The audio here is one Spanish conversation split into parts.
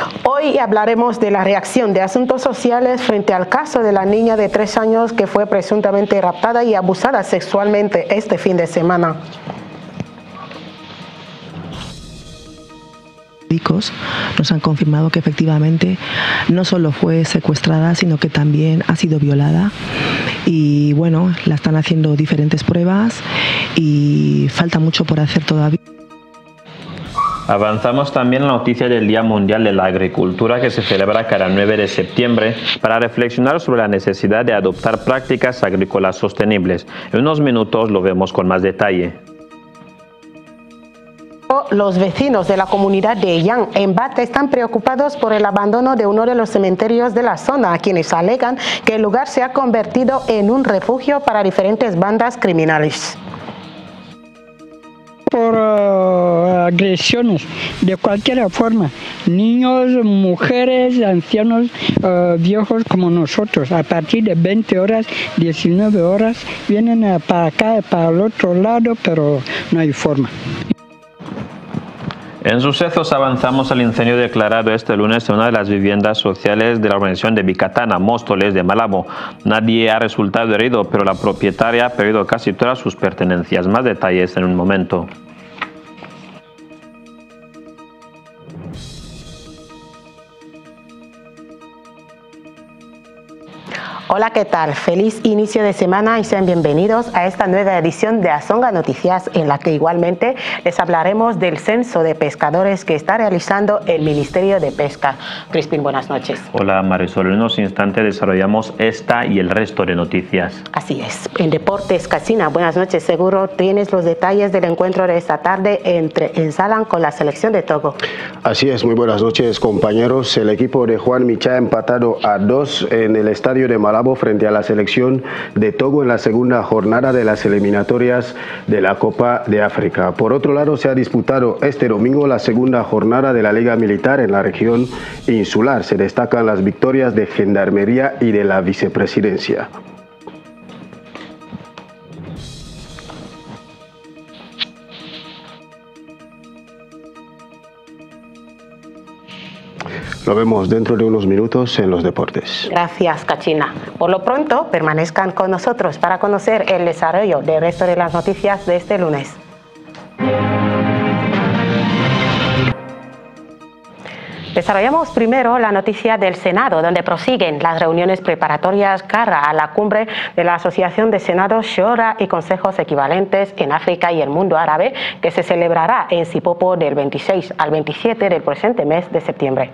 Hoy hablaremos de la reacción de Asuntos Sociales frente al caso de la niña de 3 años que fue presuntamente raptada y abusada sexualmente este fin de semana. Nos han confirmado que efectivamente no solo fue secuestrada, sino que también ha sido violada. Y bueno, la están haciendo diferentes pruebas y falta mucho por hacer todavía. Avanzamos también en la noticia del Día Mundial de la Agricultura que se celebra cada 9 de septiembre para reflexionar sobre la necesidad de adoptar prácticas agrícolas sostenibles. En unos minutos lo vemos con más detalle. Los vecinos de la comunidad de Yang, en Bat, están preocupados por el abandono de uno de los cementerios de la zona, quienes alegan que el lugar se ha convertido en un refugio para diferentes bandas criminales. Por agresiones de cualquier forma, niños, mujeres, ancianos, viejos como nosotros, a partir de 20 horas, 19 horas, vienen para acá, para el otro lado, pero no hay forma. En sucesos avanzamos al incendio declarado este lunes en una de las viviendas sociales de la organización de Bicatana, Móstoles de Malabo. Nadie ha resultado herido, pero la propietaria ha perdido casi todas sus pertenencias. Más detalles en un momento. Hola, ¿qué tal? Feliz inicio de semana y sean bienvenidos a esta nueva edición de Azonga Noticias, en la que igualmente les hablaremos del censo de pescadores que está realizando el Ministerio de Pesca. Crispín, buenas noches. Hola, Marisol. En unos instantes desarrollamos esta y el resto de noticias. Así es. En Deportes, Casina, buenas noches. Seguro tienes los detalles del encuentro de esta tarde entre Ensalan con la selección de Togo. Así es. Muy buenas noches, compañeros. El equipo de Juan Michá ha empatado a 2 en el estadio de Malabo frente a la selección de Togo en la segunda jornada de las eliminatorias de la Copa de África. Por otro lado, se ha disputado este domingo la segunda jornada de la Liga Militar en la región insular. Se destacan las victorias de Gendarmería y de la Vicepresidencia. Lo vemos dentro de unos minutos en los deportes. Gracias, Cachina. Por lo pronto, permanezcan con nosotros para conocer el desarrollo del resto de las noticias de este lunes. Desarrollamos primero la noticia del Senado, donde prosiguen las reuniones preparatorias cara a la cumbre de la Asociación de Senados, Shura y Consejos Equivalentes en África y el Mundo Árabe, que se celebrará en Sipopo del 26 al 27 del presente mes de septiembre.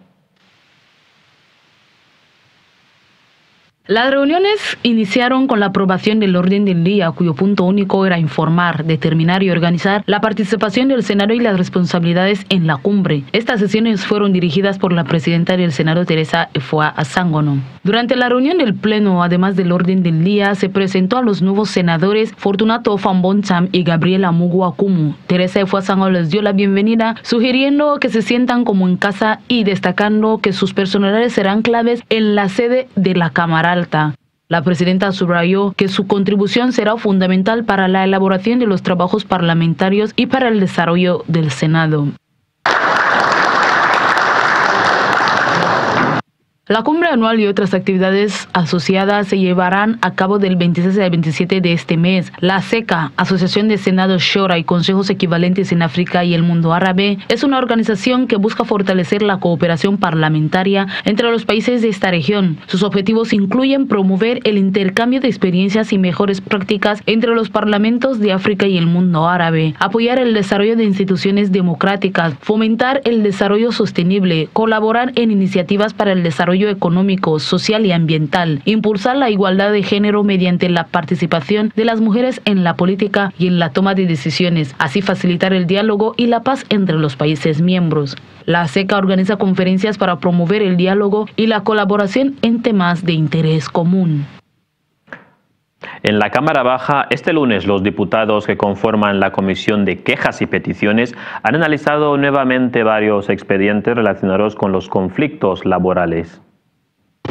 Las reuniones iniciaron con la aprobación del orden del día, cuyo punto único era informar, determinar y organizar la participación del Senado y las responsabilidades en la cumbre. Estas sesiones fueron dirigidas por la presidenta del Senado, Teresa Efua Asangono. Durante la reunión del Pleno, además del orden del día, se presentó a los nuevos senadores Fortunato Famboncham y Gabriela Mugu Akumu. Teresa Efua Asangono les dio la bienvenida, sugiriendo que se sientan como en casa y destacando que sus personalidades serán claves en la sede de la Cámara Alta. La presidenta subrayó que su contribución será fundamental para la elaboración de los trabajos parlamentarios y para el desarrollo del Senado. La cumbre anual y otras actividades asociadas se llevarán a cabo del 26 al 27 de este mes. La SECA, Asociación de Senados, Shura y Consejos Equivalentes en África y el Mundo Árabe, es una organización que busca fortalecer la cooperación parlamentaria entre los países de esta región. Sus objetivos incluyen promover el intercambio de experiencias y mejores prácticas entre los parlamentos de África y el mundo árabe, apoyar el desarrollo de instituciones democráticas, fomentar el desarrollo sostenible, colaborar en iniciativas para el desarrollo económico, social y ambiental, impulsar la igualdad de género mediante la participación de las mujeres en la política y en la toma de decisiones, así facilitar el diálogo y la paz entre los países miembros. La SECA organiza conferencias para promover el diálogo y la colaboración en temas de interés común. En la Cámara Baja, este lunes, los diputados que conforman la Comisión de Quejas y Peticiones han analizado nuevamente varios expedientes relacionados con los conflictos laborales.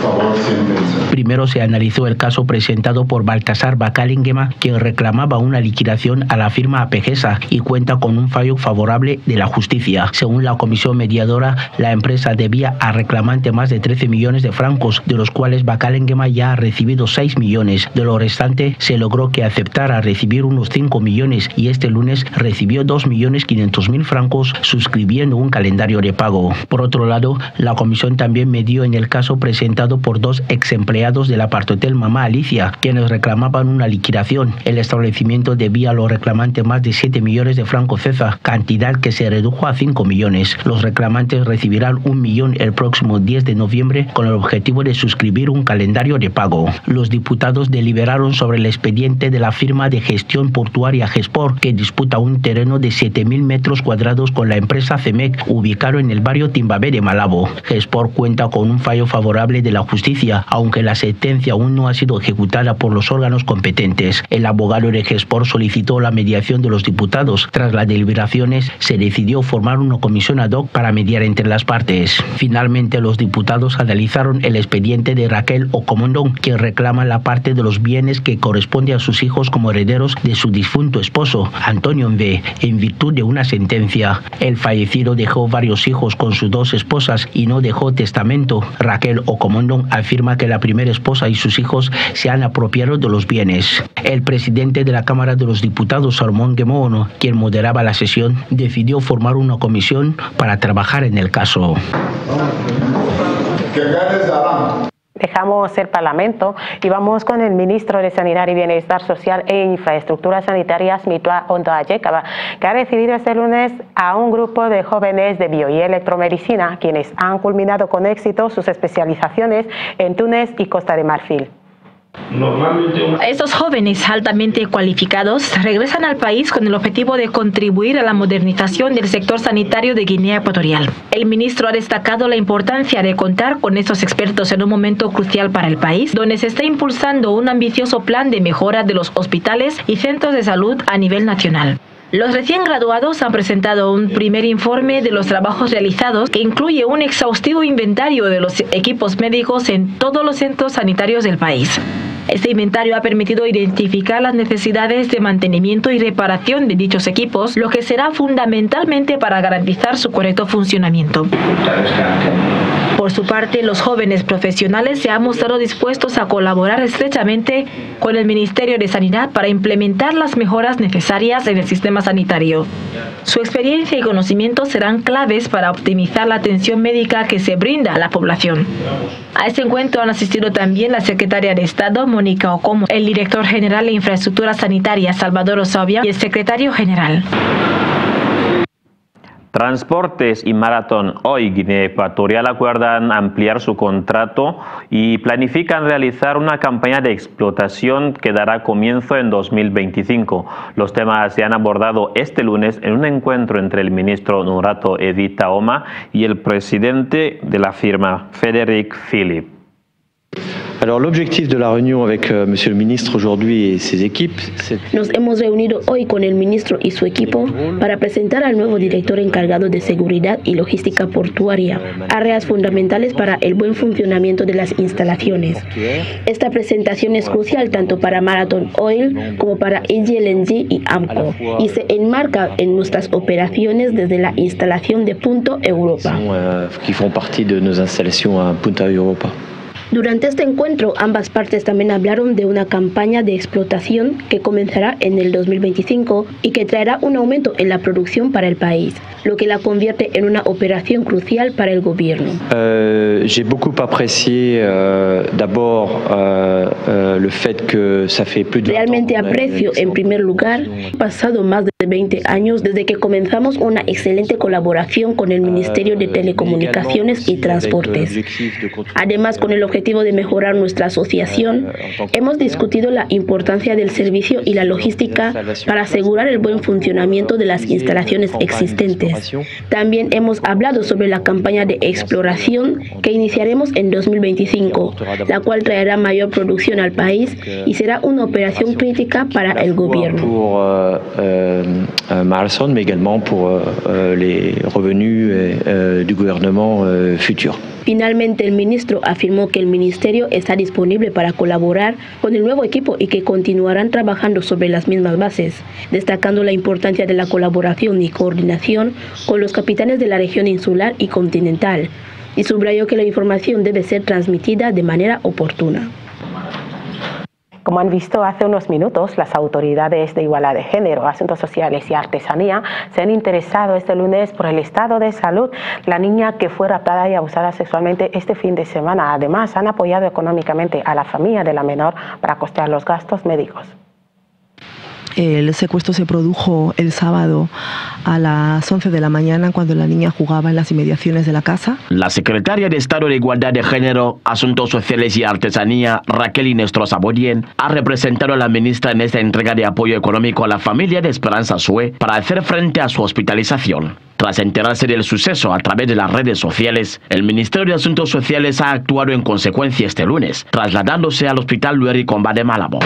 Primero se analizó el caso presentado por Baltasar Bakalingema, quien reclamaba una liquidación a la firma Apegesa y cuenta con un fallo favorable de la justicia. Según la comisión mediadora, la empresa debía a reclamante más de 13 millones de francos, de los cuales Bakalingema ya ha recibido 6 millones. De lo restante, se logró que aceptara recibir unos 5 millones y este lunes recibió 2.500.000 francos suscribiendo un calendario de pago. Por otro lado, la comisión también medió en el caso presentado por 2 ex empleados de la Partotel Mamá Alicia, quienes reclamaban una liquidación. El establecimiento debía a los reclamantes más de 7 millones de francos CFA, cantidad que se redujo a 5 millones. Los reclamantes recibirán 1 millón el próximo 10 de noviembre con el objetivo de suscribir un calendario de pago. Los diputados deliberaron sobre el expediente de la firma de gestión portuaria GESPOR, que disputa un terreno de 7.000 metros cuadrados con la empresa CEMEC, ubicado en el barrio Timbabé de Malabo. GESPOR cuenta con un fallo favorable de la justicia, aunque la sentencia aún no ha sido ejecutada por los órganos competentes. El abogado de GESPOR solicitó la mediación de los diputados. Tras las deliberaciones, se decidió formar una comisión ad hoc para mediar entre las partes. Finalmente, los diputados analizaron el expediente de Raquel Ocomondón, quien reclama la parte de los bienes que corresponde a sus hijos como herederos de su difunto esposo, Antonio Mbe, en virtud de una sentencia. El fallecido dejó varios hijos con sus 2 esposas y no dejó testamento. Raquel Ocomondón afirma que la primera esposa y sus hijos se han apropiado de los bienes. El presidente de la Cámara de los Diputados, Salomón Guemoono, quien moderaba la sesión, decidió formar una comisión para trabajar en el caso. Dejamos el Parlamento y vamos con el ministro de Sanidad y Bienestar Social e Infraestructuras Sanitarias, Mitua Ondo Ayekaba, que ha recibido este lunes a un grupo de jóvenes de bio y electromedicina, quienes han culminado con éxito sus especializaciones en Túnez y Costa de Marfil. Estos jóvenes altamente cualificados regresan al país con el objetivo de contribuir a la modernización del sector sanitario de Guinea Ecuatorial. El ministro ha destacado la importancia de contar con estos expertos en un momento crucial para el país, donde se está impulsando un ambicioso plan de mejora de los hospitales y centros de salud a nivel nacional. Los recién graduados han presentado un primer informe de los trabajos realizados que incluye un exhaustivo inventario de los equipos médicos en todos los centros sanitarios del país. Este inventario ha permitido identificar las necesidades de mantenimiento y reparación de dichos equipos, lo que será fundamentalmente para garantizar su correcto funcionamiento. Por su parte, los jóvenes profesionales se han mostrado dispuestos a colaborar estrechamente con el Ministerio de Sanidad para implementar las mejoras necesarias en el sistema sanitario. Su experiencia y conocimientos serán claves para optimizar la atención médica que se brinda a la población. A este encuentro han asistido también la secretaria de Estado, Mónica Okomo, el director general de Infraestructura Sanitaria, Salvador Osabia, y el secretario general. Transportes y Maratón Hoy Guinea Ecuatorial acuerdan ampliar su contrato y planifican realizar una campaña de explotación que dará comienzo en 2025. Los temas se han abordado este lunes en un encuentro entre el ministro Nurato Edita Oma y el presidente de la firma, Frédéric Philippe. Alors l'objectif de la réunion avec Monsieur le ministre aujourd'hui et ses équipes, Nos hemos reunido hoy con el ministro y su equipo para presentar al nuevo director encargado de seguridad y logística portuaria, áreas fundamentales para el buen funcionamiento de las instalaciones. Esta presentación es crucial tanto para Marathon Oil como para EGLNG y AMCO y se enmarca en nuestras operaciones desde la instalación de Punta Europa. qui font partie de nos installations à Punta Europa. Durante este encuentro, ambas partes también hablaron de una campaña de explotación que comenzará en el 2025 y que traerá un aumento en la producción para el país, lo que la convierte en una operación crucial para el gobierno. J'ai beaucoup apprécié d'abord le fait que ça fait plus de Realmente aprecio, en primer lugar, pasado más de 20 años desde que comenzamos una excelente colaboración con el Ministerio de Telecomunicaciones y Transportes. Además, con el objetivo de mejorar nuestra asociación, hemos discutido la importancia del servicio y la logística para asegurar el buen funcionamiento de las instalaciones existentes. También hemos hablado sobre la campaña de exploración que iniciaremos en 2025, la cual traerá mayor producción al país y será una operación crítica para el gobierno. Maralson, mais également pour les revenus du gouvernement futur. Finalmente, el ministro afirmó que el ministerio está disponible para colaborar con el nuevo equipo y que continuarán trabajando sobre las mismas bases, destacando la importancia de la colaboración y coordinación con los capitanes de la región insular y continental, y subrayó que la información debe ser transmitida de manera oportuna. Como han visto hace unos minutos, las autoridades de Igualdad de Género, Asuntos Sociales y Artesanía se han interesado este lunes por el estado de salud de la niña que fue raptada y abusada sexualmente este fin de semana. Además, han apoyado económicamente a la familia de la menor para costear los gastos médicos. El secuestro se produjo el sábado a las 11 de la mañana cuando la niña jugaba en las inmediaciones de la casa. La secretaria de Estado de Igualdad de Género, Asuntos Sociales y Artesanía, Raquel Inestrosa Bollien, ha representado a la ministra en esta entrega de apoyo económico a la familia de Esperanza Sue para hacer frente a su hospitalización. Tras enterarse del suceso a través de las redes sociales, el Ministerio de Asuntos Sociales ha actuado en consecuencia este lunes, trasladándose al Hospital Lueri Comba de Malabo.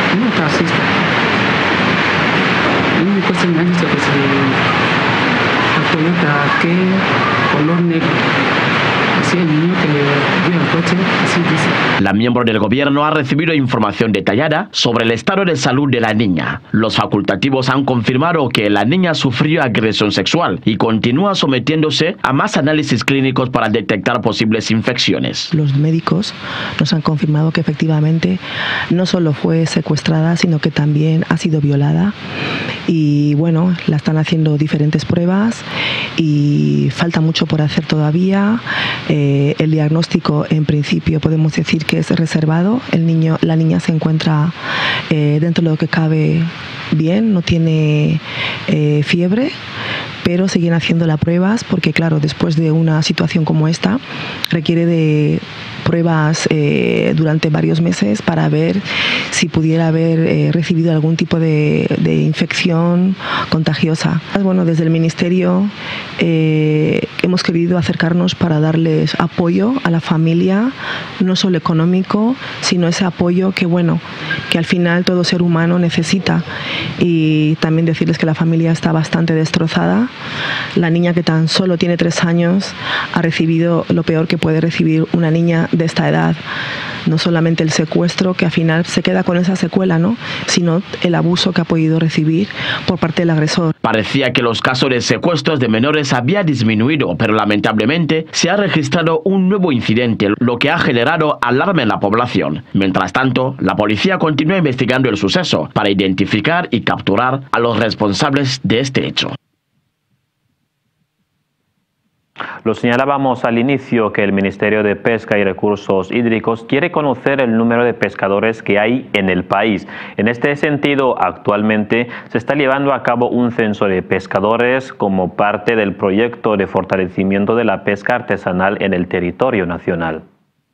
La miembro del gobierno ha recibido información detallada sobre el estado de salud de la niña. Los facultativos han confirmado que la niña sufrió agresión sexual y continúa sometiéndose a más análisis clínicos para detectar posibles infecciones. Los médicos nos han confirmado que efectivamente no solo fue secuestrada, sino que también ha sido violada. Y bueno, la están haciendo diferentes pruebas y falta mucho por hacer todavía. El diagnóstico en principio podemos decir que es reservado. La niña se encuentra dentro de lo que cabe bien, no tiene fiebre, pero siguen haciendo las pruebas porque claro, después de una situación como esta requiere de pruebas durante varios meses para ver si pudiera haber recibido algún tipo de infección contagiosa. Bueno, desde el Ministerio hemos querido acercarnos para darles apoyo a la familia, no solo económico, sino ese apoyo que al final todo ser humano necesita. Y también decirles que la familia está bastante destrozada. La niña, que tan solo tiene 3 años, ha recibido lo peor que puede recibir una niña de esta edad. No solamente el secuestro, que al final se queda con esa secuela, ¿no?, sino el abuso que ha podido recibir por parte del agresor. Parecía que los casos de secuestros de menores había disminuido, pero lamentablemente se ha registrado un nuevo incidente, lo que ha generado alarma en la población. Mientras tanto, la policía continúa investigando el suceso para identificar y capturar a los responsables de este hecho. Lo señalábamos al inicio que el Ministerio de Pesca y Recursos Hídricos quiere conocer el número de pescadores que hay en el país. En este sentido, actualmente se está llevando a cabo un censo de pescadores como parte del proyecto de fortalecimiento de la pesca artesanal en el territorio nacional.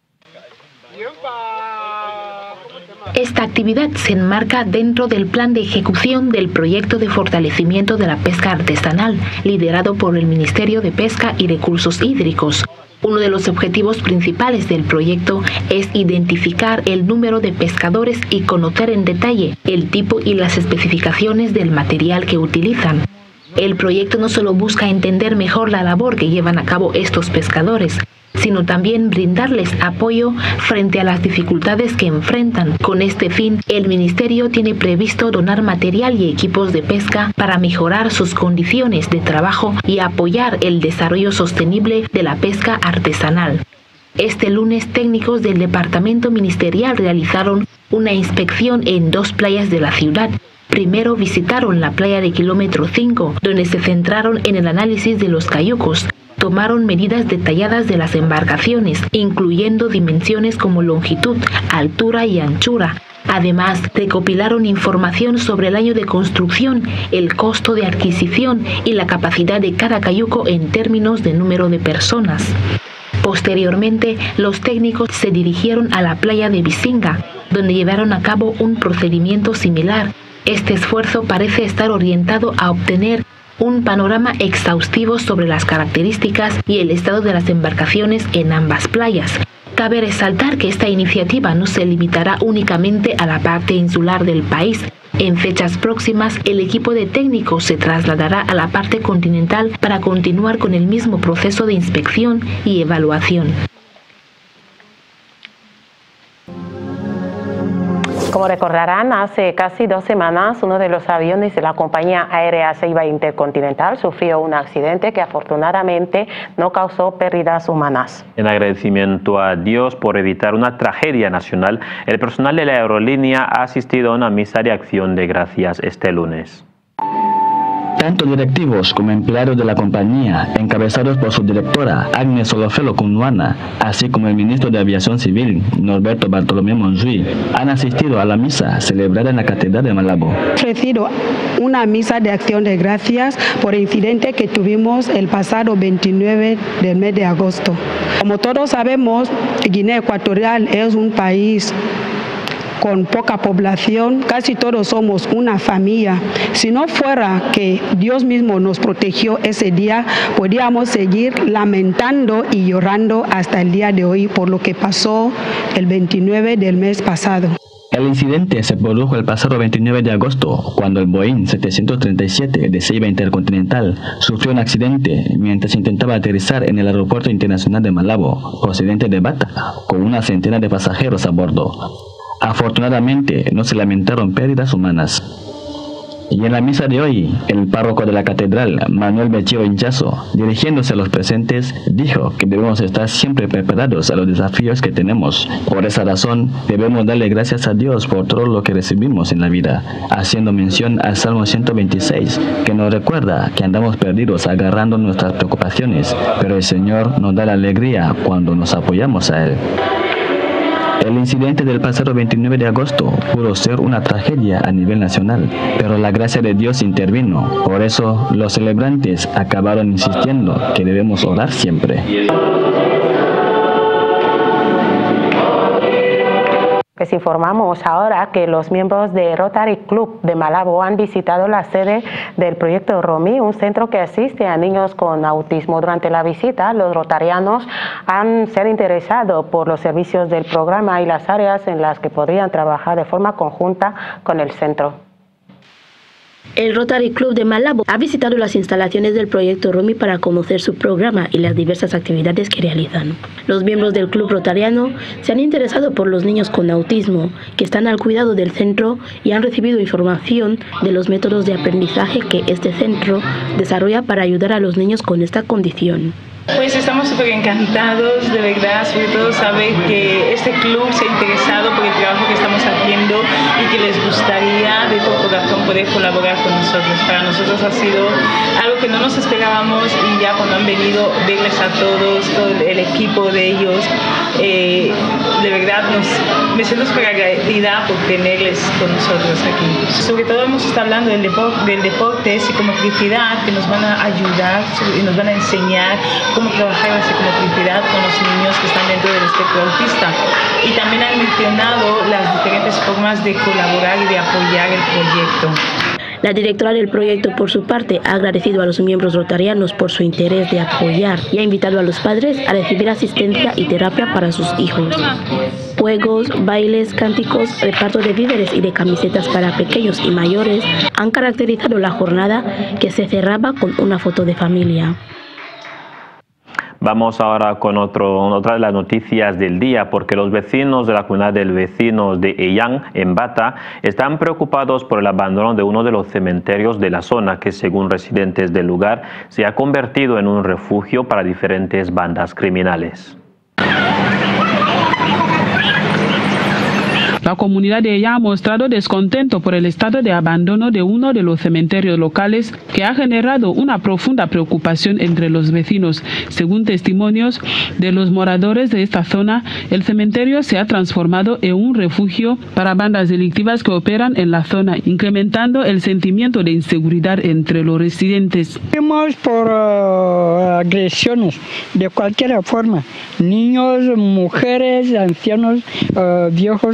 Esta actividad se enmarca dentro del plan de ejecución del proyecto de fortalecimiento de la pesca artesanal, liderado por el Ministerio de Pesca y Recursos Hídricos. Uno de los objetivos principales del proyecto es identificar el número de pescadores y conocer en detalle el tipo y las especificaciones del material que utilizan. El proyecto no solo busca entender mejor la labor que llevan a cabo estos pescadores, sino también brindarles apoyo frente a las dificultades que enfrentan. Con este fin, el Ministerio tiene previsto donar material y equipos de pesca para mejorar sus condiciones de trabajo y apoyar el desarrollo sostenible de la pesca artesanal. Este lunes, técnicos del departamento ministerial realizaron una inspección en 2 playas de la ciudad. Primero visitaron la playa de kilómetro 5, donde se centraron en el análisis de los cayucos. Tomaron medidas detalladas de las embarcaciones, incluyendo dimensiones como longitud, altura y anchura. Además, recopilaron información sobre el año de construcción, el costo de adquisición y la capacidad de cada cayuco en términos de número de personas. Posteriormente, los técnicos se dirigieron a la playa de Bisinga, donde llevaron a cabo un procedimiento similar. Este esfuerzo parece estar orientado a obtener un panorama exhaustivo sobre las características y el estado de las embarcaciones en ambas playas. Cabe resaltar que esta iniciativa no se limitará únicamente a la parte insular del país. En fechas próximas, el equipo de técnicos se trasladará a la parte continental para continuar con el mismo proceso de inspección y evaluación. Como recordarán, hace casi 2 semanas uno de los aviones de la compañía aérea Ceiba Intercontinental sufrió un accidente que afortunadamente no causó pérdidas humanas. En agradecimiento a Dios por evitar una tragedia nacional, el personal de la aerolínea ha asistido a una misa de acción de gracias este lunes. Tanto directivos como empleados de la compañía, encabezados por su directora, Agnes Olofelo Cunuana, así como el ministro de Aviación Civil, Norberto Bartolomé Monzui, han asistido a la misa celebrada en la Catedral de Malabo. Ofrecido una misa de acción de gracias por el incidente que tuvimos el pasado 29 del mes de agosto. Como todos sabemos, Guinea Ecuatorial es un país con poca población, casi todos somos una familia. Si no fuera que Dios mismo nos protegió ese día, podríamos seguir lamentando y llorando hasta el día de hoy por lo que pasó el 29 del mes pasado. El incidente se produjo el pasado 29 de agosto, cuando el Boeing 737 de Ceiba Intercontinental sufrió un accidente mientras intentaba aterrizar en el Aeropuerto Internacional de Malabo, procedente de Bata, con una centena de pasajeros a bordo. Afortunadamente, no se lamentaron pérdidas humanas. Y en la misa de hoy, el párroco de la catedral, Manuel Bechio Hinchazo, dirigiéndose a los presentes, dijo que debemos estar siempre preparados a los desafíos que tenemos. Por esa razón, debemos darle gracias a Dios por todo lo que recibimos en la vida, haciendo mención al Salmo 126, que nos recuerda que andamos perdidos agarrando nuestras preocupaciones, pero el Señor nos da la alegría cuando nos apoyamos a Él. El incidente del pasado 29 de agosto pudo ser una tragedia a nivel nacional, pero la gracia de Dios intervino. Por eso, los celebrantes acabaron insistiendo que debemos orar siempre. Les informamos ahora que los miembros de Rotary Club de Malabo han visitado la sede del proyecto ROMI, un centro que asiste a niños con autismo. Durante la visita, los rotarianos se han interesado por los servicios del programa y las áreas en las que podrían trabajar de forma conjunta con el centro. El Rotary Club de Malabo ha visitado las instalaciones del proyecto ROMI para conocer su programa y las diversas actividades que realizan. Los miembros del club rotariano se han interesado por los niños con autismo que están al cuidado del centro y han recibido información de los métodos de aprendizaje que este centro desarrolla para ayudar a los niños con esta condición. Pues estamos súper encantados, de verdad, sobre todo saber que este club se ha interesado por el trabajo que estamos haciendo y que les gustaría de todo corazón poder colaborar con nosotros. Para nosotros ha sido algo que no nos esperábamos y ya cuando han venido verles a todos, todo el equipo de ellos, de verdad me siento súper agradecida por tenerles con nosotros aquí. Sobre todo hemos estado hablando del deporte, psicomotricidad, que nos van a ayudar y nos van a enseñar cómo trabajar la psicomotricidad con los niños que están dentro del espectro autista. Y también han mencionado las diferentes formas de colaborar y de apoyar el proyecto. La directora del proyecto, por su parte, ha agradecido a los miembros rotarianos por su interés de apoyar y ha invitado a los padres a recibir asistencia y terapia para sus hijos. Juegos, bailes, cánticos, reparto de víveres y de camisetas para pequeños y mayores han caracterizado la jornada, que se cerraba con una foto de familia. Vamos ahora con otra de las noticias del día, porque los vecinos de la comunidad de vecinos de Eyang, en Bata, están preocupados por el abandono de uno de los cementerios de la zona, que según residentes del lugar se ha convertido en un refugio para diferentes bandas criminales. La comunidad de ella ha mostrado descontento por el estado de abandono de uno de los cementerios locales, que ha generado una profunda preocupación entre los vecinos. Según testimonios de los moradores de esta zona, el cementerio se ha transformado en un refugio para bandas delictivas que operan en la zona, incrementando el sentimiento de inseguridad entre los residentes. Por agresiones de cualquier forma, niños, mujeres, ancianos, viejos como nosotros.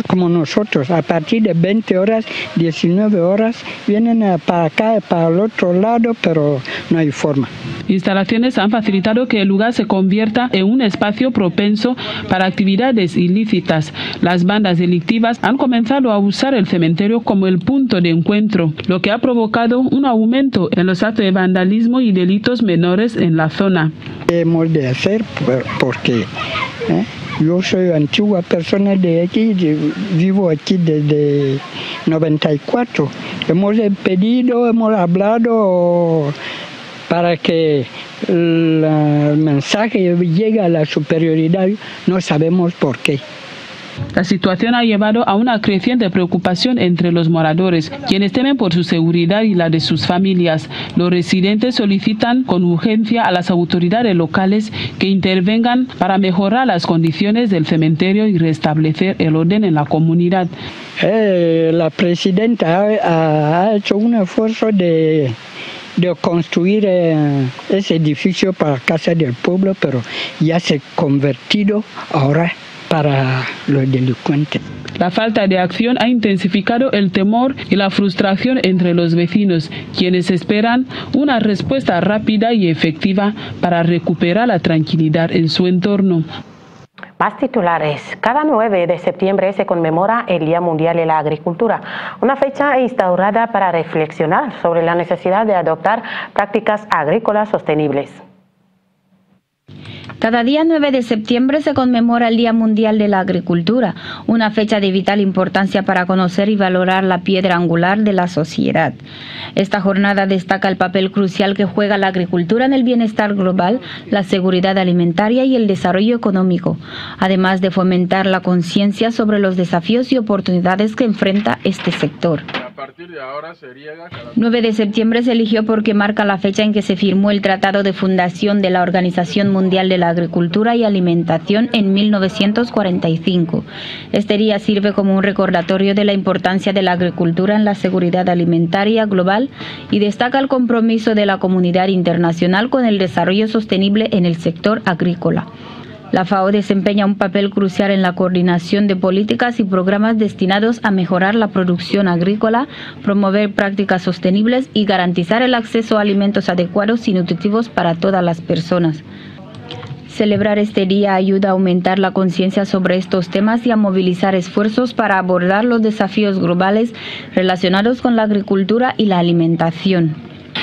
nosotros. A partir de 20 horas, 19 horas, vienen para acá, para el otro lado, pero no hay forma. Instalaciones han facilitado que el lugar se convierta en un espacio propenso para actividades ilícitas. Las bandas delictivas han comenzado a usar el cementerio como el punto de encuentro, lo que ha provocado un aumento en los actos de vandalismo y delitos menores en la zona. Hemos de hacer porque yo soy antigua persona de aquí, vivo aquí desde 94. Hemos pedido, hemos hablado para que el mensaje llegue a la superioridad, no sabemos por qué. La situación ha llevado a una creciente preocupación entre los moradores, quienes temen por su seguridad y la de sus familias. Los residentes solicitan con urgencia a las autoridades locales que intervengan para mejorar las condiciones del cementerio y restablecer el orden en la comunidad. La presidenta ha hecho un esfuerzo de construir ese edificio para Casa del Pueblo, pero ya se ha convertido ahora para los delincuentes. La falta de acción ha intensificado el temor y la frustración entre los vecinos, quienes esperan una respuesta rápida y efectiva para recuperar la tranquilidad en su entorno. Más titulares. Cada 9 de septiembre se conmemora el Día Mundial de la Agricultura, una fecha instaurada para reflexionar sobre la necesidad de adoptar prácticas agrícolas sostenibles. Cada día 9 de septiembre se conmemora el Día Mundial de la Agricultura, una fecha de vital importancia para conocer y valorar la piedra angular de la sociedad. Esta jornada destaca el papel crucial que juega la agricultura en el bienestar global, la seguridad alimentaria y el desarrollo económico, además de fomentar la conciencia sobre los desafíos y oportunidades que enfrenta este sector. 9 de septiembre se eligió porque marca la fecha en que se firmó el Tratado de Fundación de la Organización Mundial de la Agricultura y Alimentación en 1945. Este día sirve como un recordatorio de la importancia de la agricultura en la seguridad alimentaria global y destaca el compromiso de la comunidad internacional con el desarrollo sostenible en el sector agrícola. La FAO desempeña un papel crucial en la coordinación de políticas y programas destinados a mejorar la producción agrícola, promover prácticas sostenibles y garantizar el acceso a alimentos adecuados y nutritivos para todas las personas. Celebrar este día ayuda a aumentar la conciencia sobre estos temas y a movilizar esfuerzos para abordar los desafíos globales relacionados con la agricultura y la alimentación.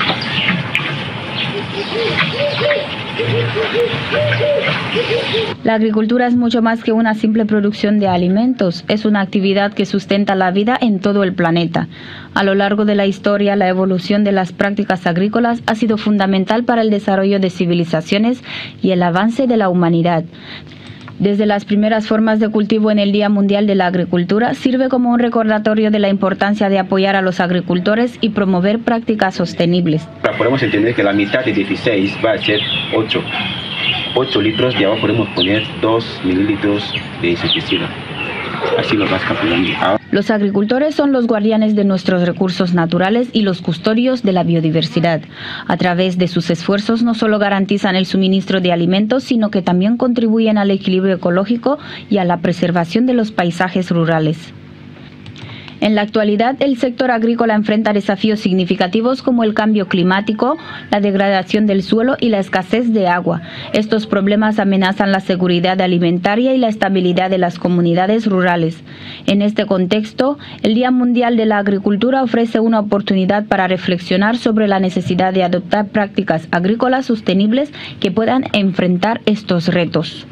La agricultura es mucho más que una simple producción de alimentos, es una actividad que sustenta la vida en todo el planeta. A lo largo de la historia, la evolución de las prácticas agrícolas ha sido fundamental para el desarrollo de civilizaciones y el avance de la humanidad. Desde las primeras formas de cultivo en el Día Mundial de la Agricultura, sirve como un recordatorio de la importancia de apoyar a los agricultores y promover prácticas sostenibles. Podemos entender que la mitad de 16 va a ser 8. 8 litros de agua podemos poner 2 mililitros de insecticida. Así lo vas calculando. Los agricultores son los guardianes de nuestros recursos naturales y los custodios de la biodiversidad. A través de sus esfuerzos no solo garantizan el suministro de alimentos, sino que también contribuyen al equilibrio ecológico y a la preservación de los paisajes rurales. En la actualidad, el sector agrícola enfrenta desafíos significativos como el cambio climático, la degradación del suelo y la escasez de agua. Estos problemas amenazan la seguridad alimentaria y la estabilidad de las comunidades rurales. En este contexto, el Día Mundial de la Agricultura ofrece una oportunidad para reflexionar sobre la necesidad de adoptar prácticas agrícolas sostenibles que puedan enfrentar estos retos.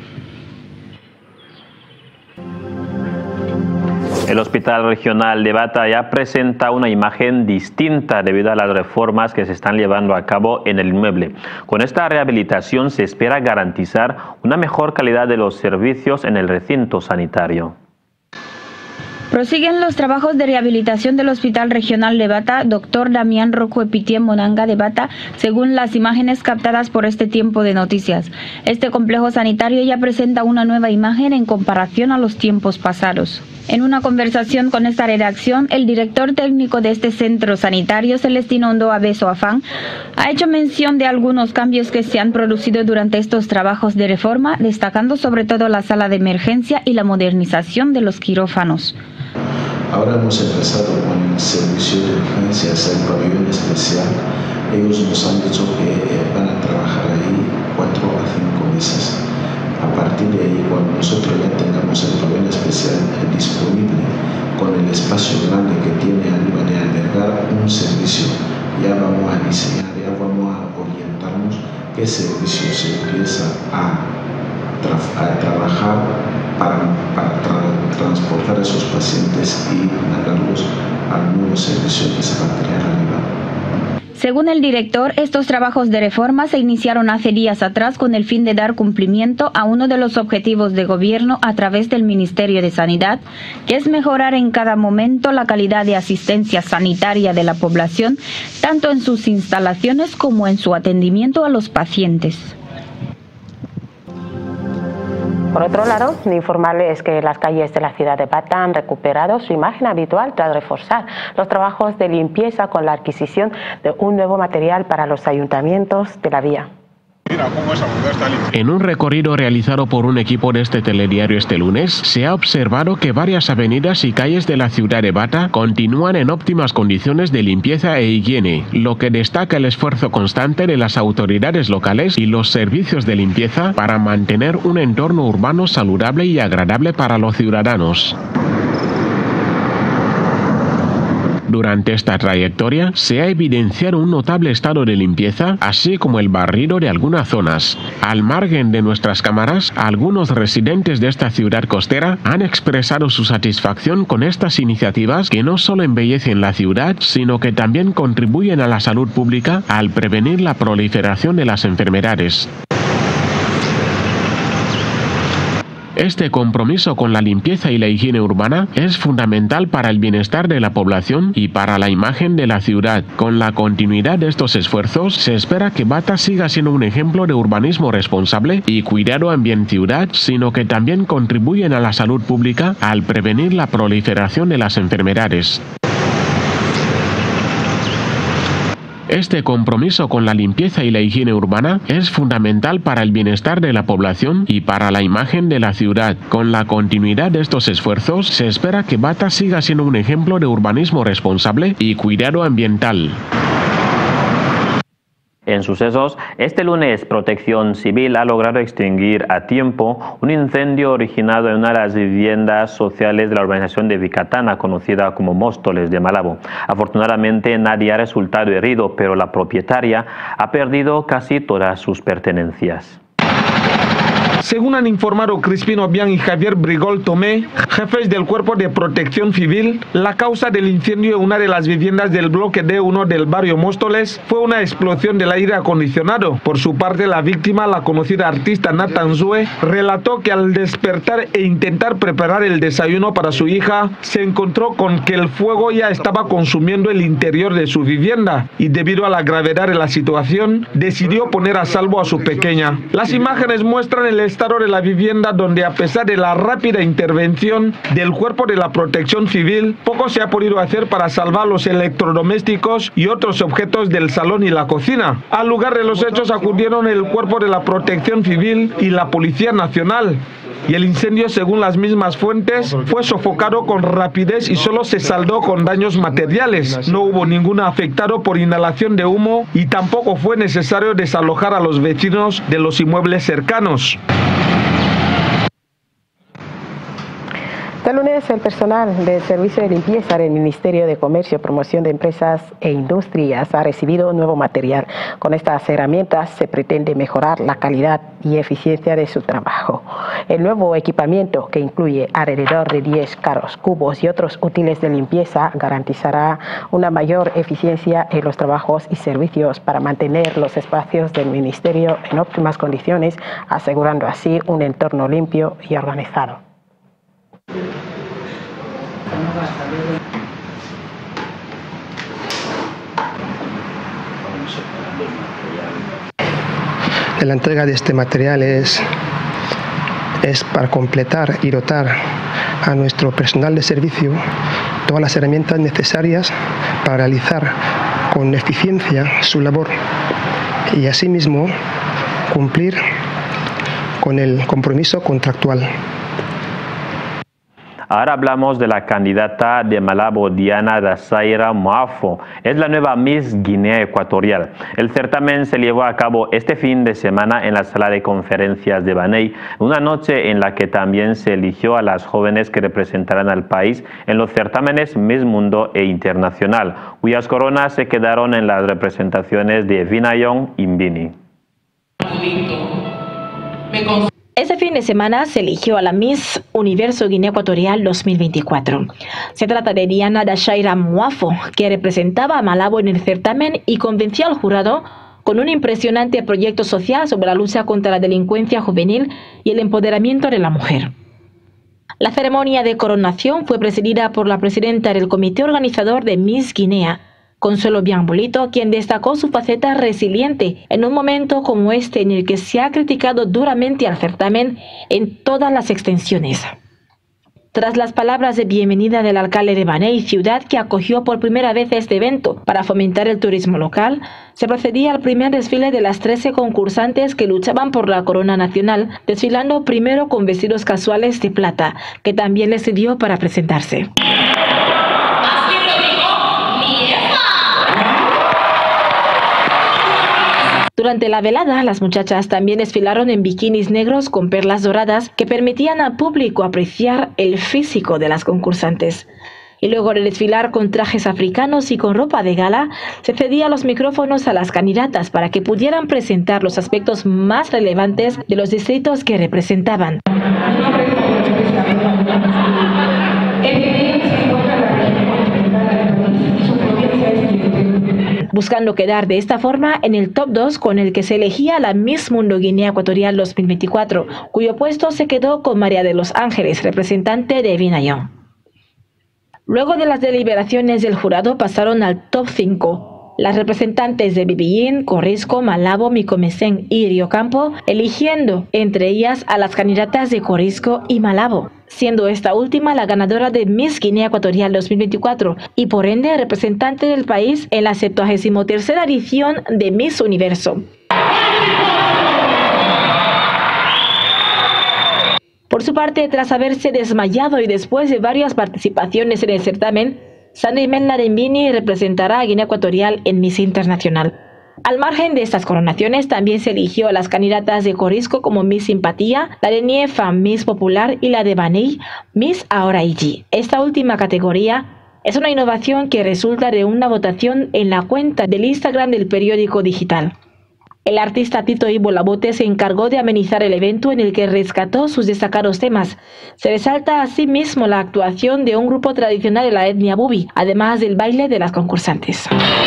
El Hospital Regional de Bata ya presenta una imagen distinta debido a las reformas que se están llevando a cabo en el inmueble. Con esta rehabilitación se espera garantizar una mejor calidad de los servicios en el recinto sanitario. Prosiguen los trabajos de rehabilitación del Hospital Regional de Bata, Dr. Damián Rocco Epitié Monanga de Bata, según las imágenes captadas por este tiempo de noticias. Este complejo sanitario ya presenta una nueva imagen en comparación a los tiempos pasados. En una conversación con esta redacción, el director técnico de este centro sanitario, Celestino Ondoa Beso Afán, ha hecho mención de algunos cambios que se han producido durante estos trabajos de reforma, destacando sobre todo la sala de emergencia y la modernización de los quirófanos. Ahora hemos empezado con el servicio de urgencias, el pabellón especial. Ellos nos han dicho que van a trabajar ahí 4 a 5 meses. A partir de ahí, cuando nosotros ya tengamos el pabellón especial disponible, con el espacio grande que tiene arriba de albergar un servicio, ya vamos a diseñar, ya vamos a orientarnos qué servicio se empieza a trabajar para transportar a esos pacientes y mandarlos al nuevo servicio que se va a crear arriba. Según el director, estos trabajos de reforma se iniciaron hace días atrás con el fin de dar cumplimiento a uno de los objetivos de gobierno a través del Ministerio de Sanidad, que es mejorar en cada momento la calidad de asistencia sanitaria de la población, tanto en sus instalaciones como en su atendimiento a los pacientes. Por otro lado, informarles que las calles de la ciudad de Bata han recuperado su imagen habitual tras reforzar los trabajos de limpieza con la adquisición de un nuevo material para los ayuntamientos de la vía. En un recorrido realizado por un equipo de este telediario este lunes, se ha observado que varias avenidas y calles de la ciudad de Bata continúan en óptimas condiciones de limpieza e higiene, lo que destaca el esfuerzo constante de las autoridades locales y los servicios de limpieza para mantener un entorno urbano saludable y agradable para los ciudadanos. Durante esta trayectoria se ha evidenciado un notable estado de limpieza, así como el barrido de algunas zonas. Al margen de nuestras cámaras, algunos residentes de esta ciudad costera han expresado su satisfacción con estas iniciativas que no solo embellecen la ciudad, sino que también contribuyen a la salud pública al prevenir la proliferación de las enfermedades. Este compromiso con la limpieza y la higiene urbana es fundamental para el bienestar de la población y para la imagen de la ciudad. Con la continuidad de estos esfuerzos, se espera que Bata siga siendo un ejemplo de urbanismo responsable y cuidado ambiente ciudad, sino que también contribuyen a la salud pública al prevenir la proliferación de las enfermedades. Este compromiso con la limpieza y la higiene urbana es fundamental para el bienestar de la población y para la imagen de la ciudad. Con la continuidad de estos esfuerzos, se espera que Bata siga siendo un ejemplo de urbanismo responsable y cuidado ambiental. En sucesos, este lunes Protección Civil ha logrado extinguir a tiempo un incendio originado en una de las viviendas sociales de la urbanización de Vicatana, conocida como Móstoles de Malabo. Afortunadamente nadie ha resultado herido, pero la propietaria ha perdido casi todas sus pertenencias. Según han informado Crispino Obiang y Javier Brigol Tomé, jefes del Cuerpo de Protección Civil, la causa del incendio en una de las viviendas del bloque D1 del barrio Móstoles fue una explosión del aire acondicionado. Por su parte, la víctima, la conocida artista Nathan Zue, relató que al despertar e intentar preparar el desayuno para su hija, se encontró con que el fuego ya estaba consumiendo el interior de su vivienda y debido a la gravedad de la situación, decidió poner a salvo a su pequeña. Las imágenes muestran el estado de la vivienda donde, a pesar de la rápida intervención del Cuerpo de la Protección Civil, poco se ha podido hacer para salvar los electrodomésticos y otros objetos del salón y la cocina. Al lugar de los hechos acudieron el Cuerpo de la Protección Civil y la Policía Nacional. Y el incendio, según las mismas fuentes, fue sofocado con rapidez y solo se saldó con daños materiales. No hubo ningún afectado por inhalación de humo y tampoco fue necesario desalojar a los vecinos de los inmuebles cercanos. Este lunes, el personal del Servicio de Limpieza del Ministerio de Comercio, Promoción de Empresas e Industrias ha recibido nuevo material. Con estas herramientas se pretende mejorar la calidad y eficiencia de su trabajo. El nuevo equipamiento, que incluye alrededor de 10 carros, cubos y otros útiles de limpieza, garantizará una mayor eficiencia en los trabajos y servicios para mantener los espacios del Ministerio en óptimas condiciones, asegurando así un entorno limpio y organizado. La entrega de este material es para completar y dotar a nuestro personal de servicio todas las herramientas necesarias para realizar con eficiencia su labor y asimismo cumplir con el compromiso contractual. Ahora hablamos de la candidata de Malabo, Diana Dasaira Moafo. Es la nueva Miss Guinea Ecuatorial. El certamen se llevó a cabo este fin de semana en la sala de conferencias de Baney, una noche en la que también se eligió a las jóvenes que representarán al país en los certámenes Miss Mundo e Internacional, cuyas coronas se quedaron en las representaciones de Vinayong y Mbini. Este fin de semana se eligió a la Miss Universo Guinea Ecuatorial 2024. Se trata de Diana Dasaira Moafo, que representaba a Malabo en el certamen y convenció al jurado con un impresionante proyecto social sobre la lucha contra la delincuencia juvenil y el empoderamiento de la mujer. La ceremonia de coronación fue presidida por la presidenta del comité organizador de Miss Guinea, Consuelo Bianbolito, quien destacó su faceta resiliente en un momento como este en el que se ha criticado duramente al certamen en todas las extensiones. Tras las palabras de bienvenida del alcalde de Baney, ciudad que acogió por primera vez este evento para fomentar el turismo local, se procedía al primer desfile de las 13 concursantes que luchaban por la corona nacional, desfilando primero con vestidos casuales de plata, que también les sirvió para presentarse. Durante la velada, las muchachas también desfilaron en bikinis negros con perlas doradas que permitían al público apreciar el físico de las concursantes. Y luego de desfilar con trajes africanos y con ropa de gala, se cedía los micrófonos a las candidatas para que pudieran presentar los aspectos más relevantes de los distritos que representaban. Buscando quedar de esta forma en el top 2 con el que se elegía la Miss Mundo Guinea Ecuatorial 2024, cuyo puesto se quedó con María de los Ángeles, representante de Vinayong. Luego de las deliberaciones del jurado pasaron al top 5. Las representantes de Bibillín, Corisco, Malabo, Micomecén y Riocampo, eligiendo entre ellas a las candidatas de Corisco y Malabo, siendo esta última la ganadora de Miss Guinea Ecuatorial 2024 y por ende representante del país en la 73ª edición de Miss Universo. Por su parte, tras haberse desmayado y después de varias participaciones en el certamen, Sandy Menarembini representará a Guinea Ecuatorial en Miss Internacional. Al margen de estas coronaciones, también se eligió a las candidatas de Corisco como Miss Simpatía, la de Niefa, Miss Popular y la de Baney, Miss Ahora IG. Esta última categoría es una innovación que resulta de una votación en la cuenta del Instagram del periódico digital. El artista Tito Ibo Labote se encargó de amenizar el evento en el que rescató sus destacados temas. Se resalta asimismo la actuación de un grupo tradicional de la etnia Bubi, además del baile de las concursantes.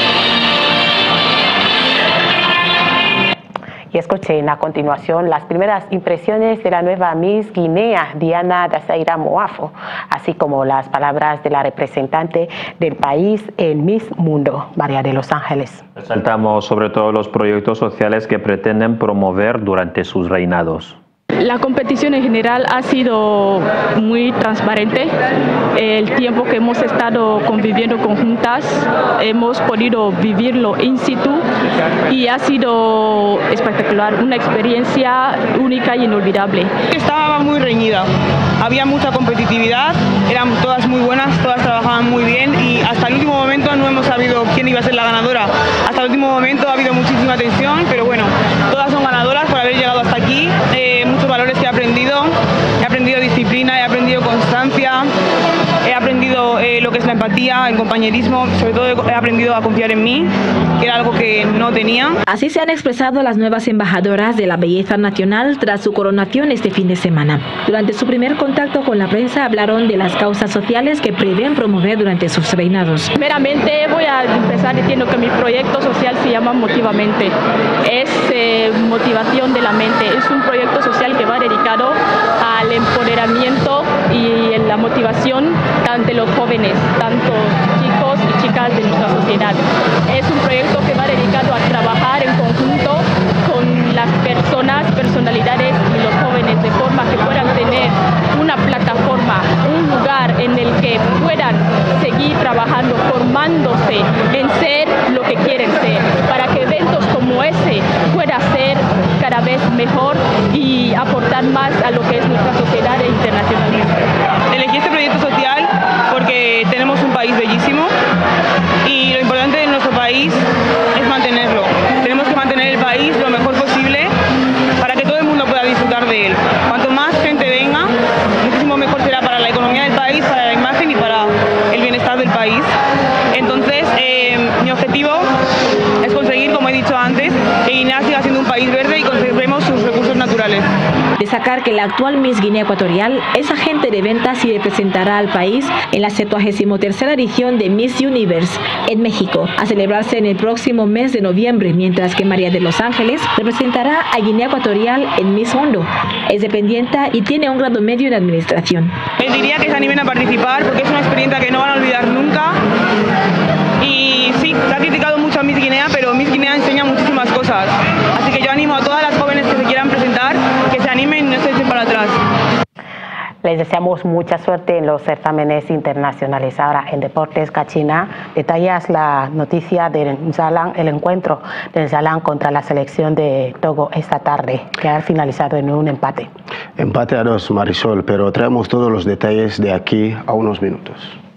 Y escuchen a continuación las primeras impresiones de la nueva Miss Guinea, Diana Dasaira Moafo, así como las palabras de la representante del país en Miss Mundo, María de los Ángeles. Resaltamos sobre todo los proyectos sociales que pretenden promover durante sus reinados. La competición en general ha sido muy transparente. El tiempo que hemos estado conviviendo conjuntas, hemos podido vivirlo in situ y ha sido espectacular, una experiencia única y inolvidable. Estaba muy reñida, había mucha competitividad, eran todas muy buenas, todas trabajaban muy bien y hasta el último momento no hemos sabido quién iba a ser la ganadora. Hasta el último momento ha habido muchísima tensión, pero bueno, todas son ganadoras por haber llegado hasta aquí. Muchos valores que he aprendido disciplina, he aprendido constancia, he aprendido lo que es la empatía, el compañerismo, sobre todo he aprendido a confiar en mí, que era algo que no tenía. Así se han expresado las nuevas embajadoras de la belleza nacional tras su coronación este fin de semana. Durante su primer contacto con la prensa hablaron de las causas sociales que prevén promover durante sus reinados. Primeramente voy a empezar diciendo que mi proyecto social se llama Motivamente. Es motivación de la mente, es un proyecto social que va dedicado al empoderamiento y la motivación de los jóvenes, tanto chicos y chicas de nuestra sociedad. Es un proyecto que va dedicado a trabajar en conjunto con las personalidades y los jóvenes, de forma que puedan tener una plataforma, un lugar en el que puedan seguir trabajando, formándose en ser lo que quieren ser, para que eventos como ese pueda ser cada vez mejor y aportar más a lo que es nuestra sociedad internacionalmente. elegí este proyecto social porque tenemos un país bellísimo y lo importante de nuestro país es mantenerlo. Tenemos que mantener el país lo mejor posible para que todo el mundo pueda disfrutar de él. Cuanto más gente venga, muchísimo mejor será para la economía del país, para la imagen y para el bienestar del país. Entonces, mi objetivo es conseguir, como he dicho antes, que Guinea siga siendo un país verde y conservemos sus recursos naturales. Destacar que la actual Miss Guinea Ecuatorial es agente de ventas y representará al país en la 73ª edición de Miss Universe en México, a celebrarse en el próximo mes de noviembre, mientras que María de los Ángeles representará a Guinea Ecuatorial en Miss Mundo. Es dependiente y tiene un grado medio en administración. Les diría que se animen a participar porque es una experiencia que no van a olvidar nunca. Y sí, se ha criticado mucho a Miss Guinea, pero Miss Guinea enseña muchísimas cosas. Así que yo animo a todas las jóvenes que se quieran presentar, que se animen y no se echen para atrás. Les deseamos mucha suerte en los certámenes internacionales. Ahora, en Deportes Cachina, detallas la noticia del Zalan, el encuentro del Zalan contra la selección de Togo esta tarde, que ha finalizado en un empate. Empate a 2, Marisol, pero traemos todos los detalles de aquí a unos minutos.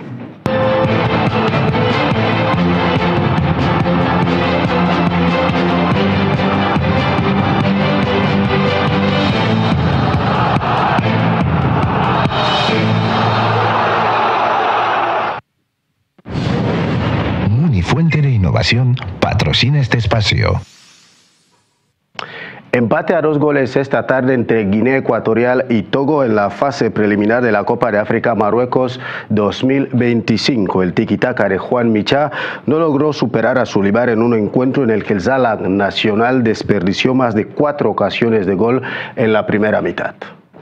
Fuente de Innovación patrocina este espacio. Empate a 2 goles esta tarde entre Guinea Ecuatorial y Togo en la fase preliminar de la Copa de África Marruecos 2025. El tiquitaca de Juan Michá no logró superar a su rival en un encuentro en el que el Zalan Nacional desperdició más de 4 ocasiones de gol en la primera mitad.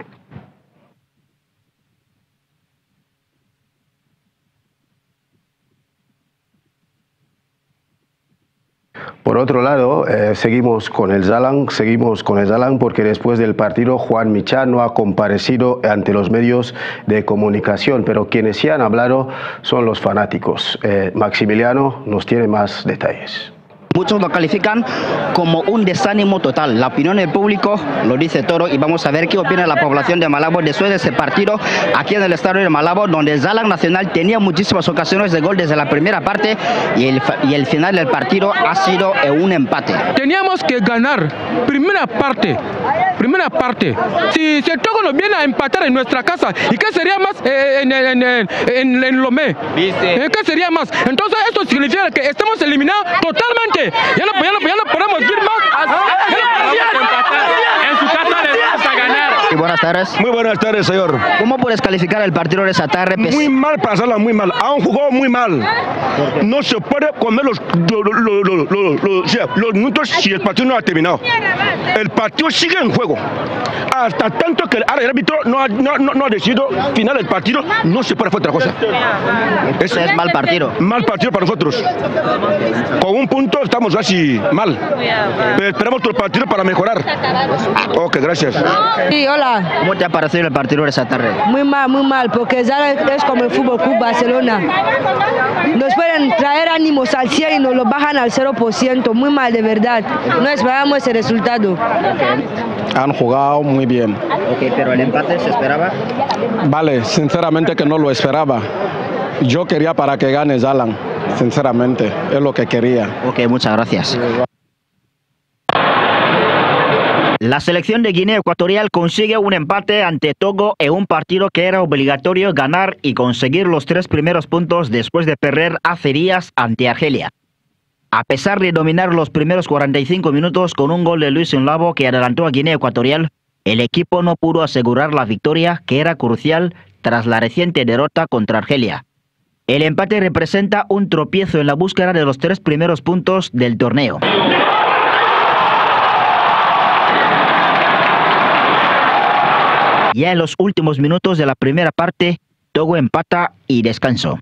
Por otro lado, seguimos con el Zalan porque después del partido Juan Michá no ha comparecido ante los medios de comunicación, pero quienes sí han hablado son los fanáticos. Maximiliano nos tiene más detalles. Muchos lo califican como un desánimo total. La opinión del público lo dice todo y vamos a ver qué opina la población de Malabo después de ese partido aquí en el estadio de Malabo, donde el Zalan Nacional tenía muchísimas ocasiones de gol desde la primera parte y el final del partido ha sido un empate. Teníamos que ganar primera parte. Si el Togo nos viene a empatar en nuestra casa, ¿y qué sería más en Lomé? ¿Qué sería más? Entonces esto significa que estamos eliminados totalmente. Ya no podemos ir más. En su casa les vamos a ganar. Y buenas tardes. Muy buenas tardes, señor. ¿Cómo puedes calificar el partido de esa tarde? Muy mal para Zalan, muy mal. Han jugado muy mal. No se puede comer los minutos si el partido no ha terminado. El partido sigue en juego. Hasta tanto que el árbitro no ha decidido final del partido, no se puede hacer otra cosa. Eso es mal partido. Mal partido para nosotros. Con un punto estamos casi mal. Pero esperamos todo el partido para mejorar. Ok, gracias. Sí, hola. ¿Cómo te ha parecido el partido de esa tarde? Muy mal, porque Zalan es como el Fútbol Club Barcelona. Nos pueden traer ánimos al 100 y nos lo bajan al 0%. Muy mal, de verdad. No esperamos ese resultado. Han jugado muy bien. Ok, pero el empate se esperaba. Vale, sinceramente que no lo esperaba. Yo quería para que gane Zalan, sinceramente, es lo que quería. Ok, muchas gracias. La selección de Guinea Ecuatorial consigue un empate ante Togo en un partido que era obligatorio ganar y conseguir los 3 primeros puntos después de perder hace días ante Argelia. A pesar de dominar los primeros 45 minutos con un gol de Luis Nlabo que adelantó a Guinea Ecuatorial, el equipo no pudo asegurar la victoria que era crucial tras la reciente derrota contra Argelia. El empate representa un tropiezo en la búsqueda de los 3 primeros puntos del torneo. Ya en los últimos minutos de la primera parte, Togo empata y descansó.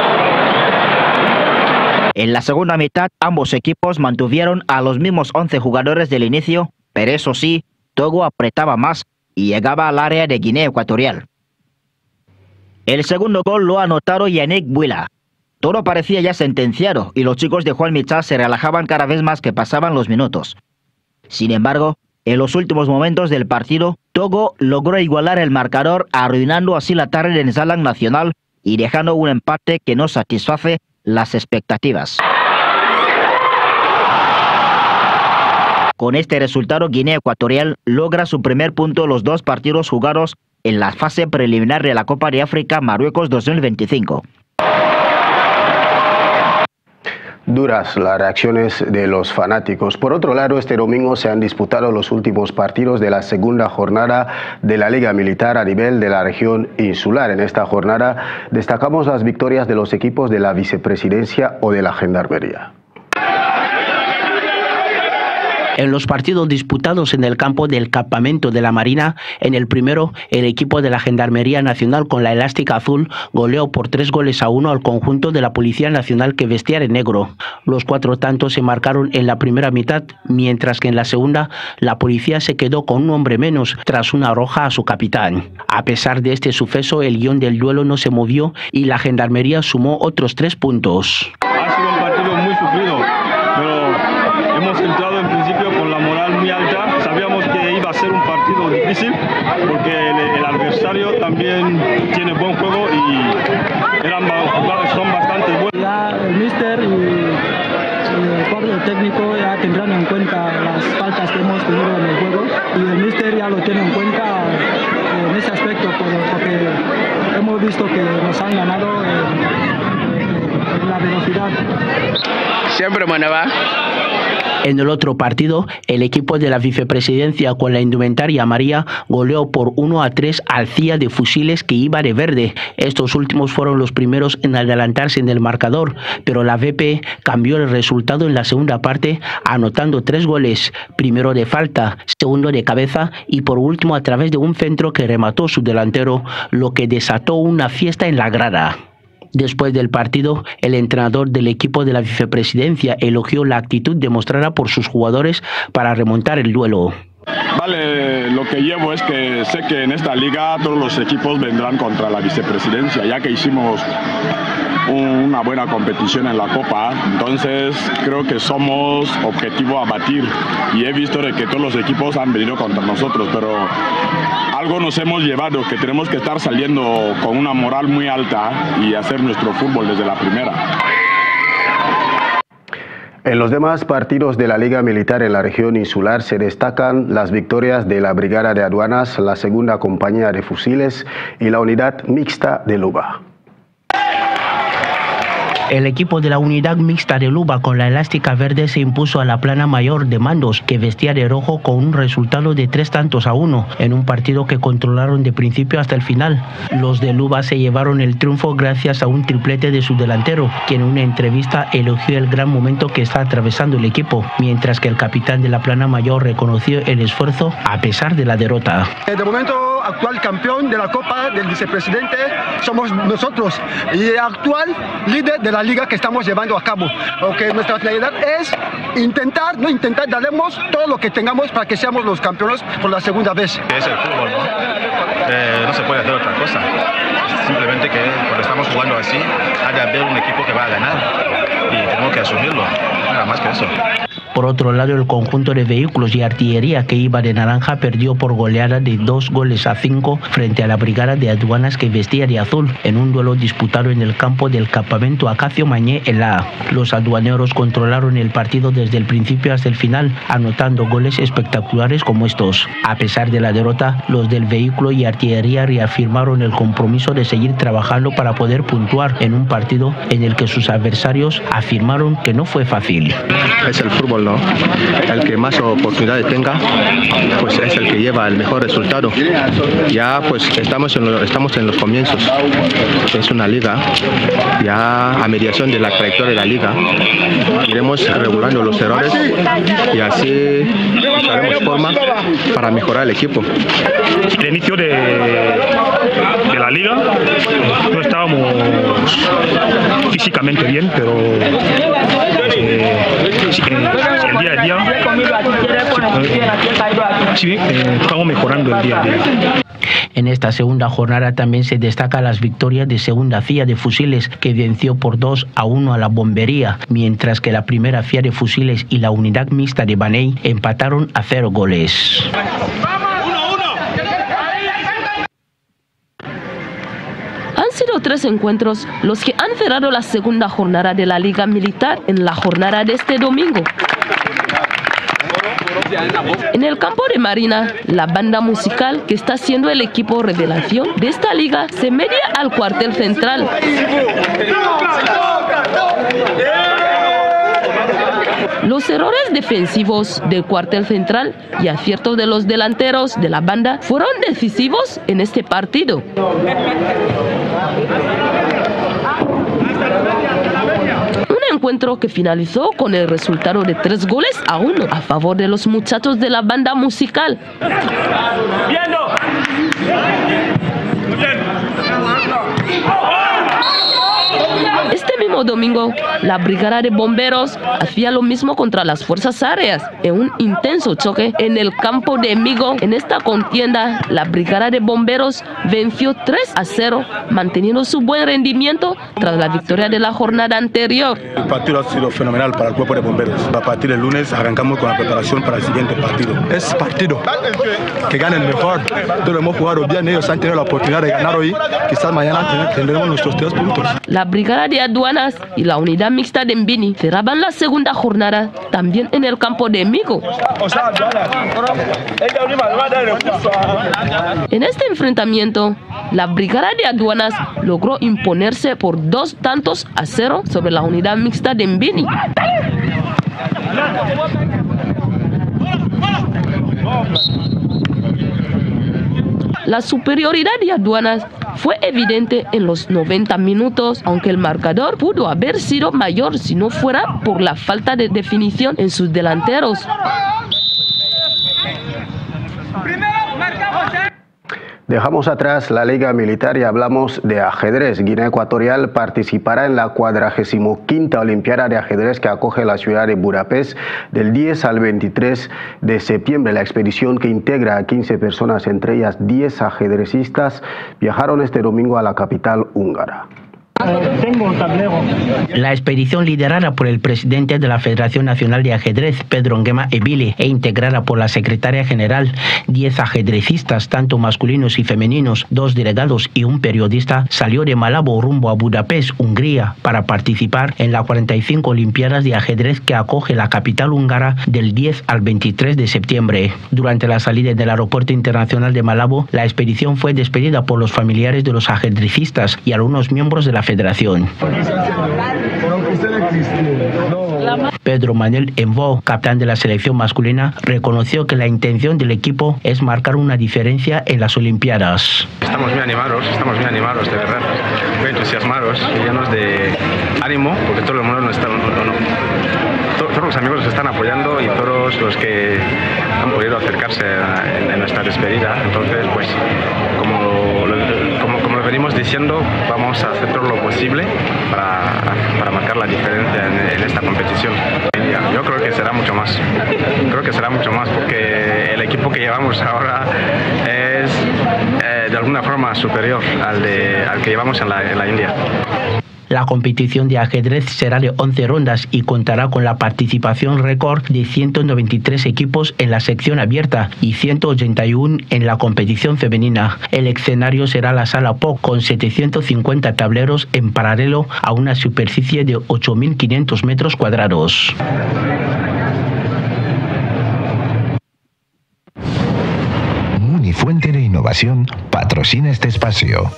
En la segunda mitad, ambos equipos mantuvieron a los mismos 11 jugadores del inicio, pero eso sí, Togo apretaba más y llegaba al área de Guinea Ecuatorial. El segundo gol lo ha anotado Yannick Buila. Todo parecía ya sentenciado y los chicos de Juan Michá se relajaban cada vez más que pasaban los minutos. Sin embargo, En los últimos momentos del partido, Togo logró igualar el marcador, arruinando así la tarde del Nsalan Nacional y dejando un empate que no satisface las expectativas. Con este resultado, Guinea Ecuatorial logra su primer punto en los 2 partidos jugados en la fase preliminar de la Copa de África Marruecos 2025. Duras las reacciones de los fanáticos. Por otro lado, este domingo se han disputado los últimos partidos de la segunda jornada de la Liga Militar a nivel de la región insular. En esta jornada destacamos las victorias de los equipos de la Vicepresidencia o de la Gendarmería. En los partidos disputados en el campo del campamento de la Marina, en el primero, el equipo de la Gendarmería Nacional con la elástica azul goleó por 3-1 al conjunto de la Policía Nacional que vestía de negro. Los 4 tantos se marcaron en la primera mitad, mientras que en la segunda, la policía se quedó con un hombre menos tras una roja a su capitán. A pesar de este suceso, el guión del duelo no se movió y la Gendarmería sumó otros 3 puntos. Ha sido un partido muy sufrido, pero hemos entrado en principio con la moral muy alta. Sabíamos que iba a ser un partido difícil porque el adversario también tiene buen juego y son bastante buenos. Ya el míster y el cuadro técnico ya tendrán en cuenta las faltas que hemos tenido en el juego y el míster ya lo tiene en cuenta en ese aspecto porque hemos visto que nos han ganado en la velocidad. Siempre manaba. En el otro partido, el equipo de la Vicepresidencia con la indumentaria amarilla goleó por 1-3 al CIA de Fusiles que iba de verde. Estos últimos fueron los primeros en adelantarse en el marcador, pero la VP cambió el resultado en la segunda parte anotando 3 goles, primero de falta, segundo de cabeza y por último a través de un centro que remató su delantero, lo que desató una fiesta en la grada. Después del partido, el entrenador del equipo de la Vicepresidencia elogió la actitud demostrada por sus jugadores para remontar el duelo. Vale, lo que llevo es que sé que en esta liga todos los equipos vendrán contra la Vicepresidencia, ya que hicimos una buena competición en la Copa, entonces creo que somos objetivo a batir y he visto de que todos los equipos han venido contra nosotros, pero algo nos hemos llevado, que tenemos que estar saliendo con una moral muy alta y hacer nuestro fútbol desde la primera. En los demás partidos de la Liga Militar en la región insular se destacan las victorias de la Brigada de Aduanas, la Segunda Compañía de Fusiles y la Unidad Mixta de Luba. El equipo de la Unidad Mixta de Luba con la elástica verde se impuso a la Plana Mayor de Mandos, que vestía de rojo con un resultado de 3-1 en un partido que controlaron de principio hasta el final. Los de Luba se llevaron el triunfo gracias a un triplete de su delantero, quien en una entrevista elogió el gran momento que está atravesando el equipo, mientras que el capitán de la Plana Mayor reconoció el esfuerzo a pesar de la derrota. De momento, actual campeón de la Copa del Vicepresidente somos nosotros y actual líder de la liga que estamos llevando a cabo. Aunque nuestra finalidad es daremos todo lo que tengamos para que seamos los campeones por la segunda vez. Es el fútbol, ¿no? No se puede hacer otra cosa. Simplemente que cuando estamos jugando así, hay de haber un equipo que va a ganar y tenemos que asumirlo, nada más que eso. Por otro lado, el conjunto de vehículos y artillería que iba de naranja perdió por goleada de 2-5 frente a la Brigada de Aduanas que vestía de azul en un duelo disputado en el campo del campamento Acacio Mañé en la A. Los aduaneros controlaron el partido desde el principio hasta el final, anotando goles espectaculares como estos. A pesar de la derrota, los del vehículo y artillería reafirmaron el compromiso de seguir trabajando para poder puntuar en un partido en el que sus adversarios afirmaron que no fue fácil. Es el fútbol, ¿no? El que más oportunidades tenga, pues es el que lleva el mejor resultado. Ya pues estamos en los comienzos. Es una liga, ya a mediación de la trayectoria de la liga, iremos regulando los errores y así buscaremos forma para mejorar el equipo. De inicio de la liga no estábamos físicamente bien, pero el día a día estamos mejorando el día a día. En esta segunda jornada también se destaca las victorias de segunda FIA de Fusiles, que venció por 2-1 a la Bombería, mientras que la primera FIA de Fusiles y la unidad mixta de Baney empataron a 0 goles. Han sido 3 encuentros los que han cerrado la segunda jornada de la Liga Militar en la jornada de este domingo. En el campo de Marina, la banda musical, que está siendo el equipo revelación de esta liga, se media al cuartel central. Los errores defensivos del cuartel central y aciertos de los delanteros de la banda fueron decisivos en este partido. Un encuentro que finalizó con el resultado de 3-1 a favor de los muchachos de la banda musical. Este mismo domingo, la Brigada de Bomberos hacía lo mismo contra las Fuerzas Aéreas en un intenso choque en el campo de Migo. En esta contienda, la Brigada de Bomberos venció 3-0, manteniendo su buen rendimiento tras la victoria de la jornada anterior. El partido ha sido fenomenal para el cuerpo de bomberos. A partir del lunes arrancamos con la preparación para el siguiente partido. Es partido que gane el mejor. Todos hemos jugado bien, ellos han tenido la oportunidad de ganar hoy. Quizás mañana tendremos nuestros 3 puntos. La Brigada de Aduanas y la unidad mixta de Mbini cerraban la segunda jornada también en el campo de Migo. En este enfrentamiento, la Brigada de Aduanas logró imponerse por 2-0 sobre la unidad mixta de Mbini. La superioridad de Aduanas fue evidente en los 90 minutos, aunque el marcador pudo haber sido mayor si no fuera por la falta de definición en sus delanteros. Dejamos atrás la Liga Militar y hablamos de ajedrez. Guinea Ecuatorial participará en la 45ª Olimpiada de Ajedrez que acoge la ciudad de Budapest del 10 al 23 de septiembre. La expedición, que integra a 15 personas, entre ellas 10 ajedrecistas, viajaron este domingo a la capital húngara. La expedición, liderada por el presidente de la Federación Nacional de Ajedrez, Pedro Nguema Ebile, e integrada por la secretaria general, 10 ajedrecistas, tanto masculinos y femeninos, 2 delegados y un periodista, salió de Malabo rumbo a Budapest, Hungría, para participar en la 45 Olimpiadas de Ajedrez que acoge la capital húngara del 10 al 23 de septiembre. Durante la salida del aeropuerto internacional de Malabo, la expedición fue despedida por los familiares de los ajedrecistas y algunos miembros de la federación. Pedro Manuel Envo, capitán de la selección masculina, reconoció que la intención del equipo es marcar una diferencia en las Olimpiadas. Estamos muy animados, de verdad, muy entusiasmados y llenos de ánimo, porque todo el mundo nos está, todos los amigos nos están apoyando y todos los que han podido acercarse en nuestra despedida. Entonces, pues, como lo venimos diciendo, vamos a hacer todo lo posible para marcar la diferencia en esta competición. Yo creo que será mucho más. Porque el equipo que llevamos ahora es de alguna forma superior al que llevamos en la India. La competición de ajedrez será de 11 rondas y contará con la participación récord de 193 equipos en la sección abierta y 181 en la competición femenina. El escenario será la Sala POC, con 750 tableros en paralelo a una superficie de 8.500 metros cuadrados. Munifuente de Innovación patrocina este espacio.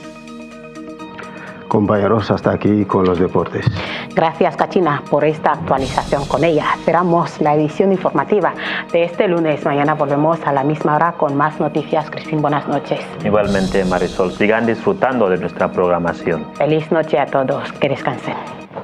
Compañeros, hasta aquí con los deportes. Gracias, Cachina, por esta actualización. Con ella cerramos la edición informativa de este lunes. Mañana volvemos a la misma hora con más noticias. Crispín, buenas noches. Igualmente, Marisol, sigan disfrutando de nuestra programación. Feliz noche a todos. Que descansen.